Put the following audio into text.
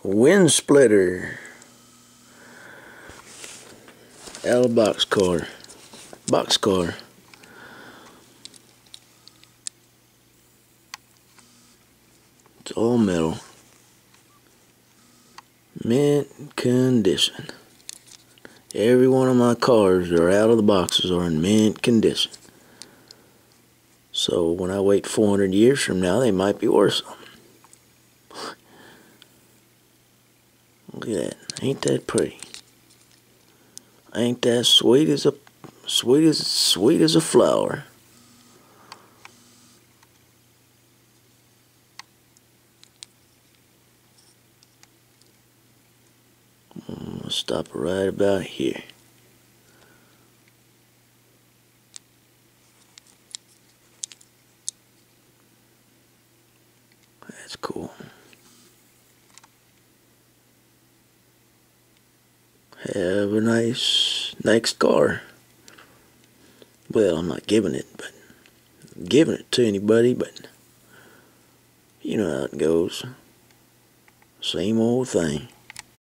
Wind splitter. Out of boxcar. Boxcar. It's all metal. Mint condition. Every one of my cars that are out of the boxes are in mint condition. So when I wait 400 years from now, they might be worth something. Look at that. Ain't that pretty? Ain't that sweet as a flower? I'm gonna stop right about here. That's cool. Have a nice next car. Well, I'm not giving it to anybody, but you know how it goes. Same old thing.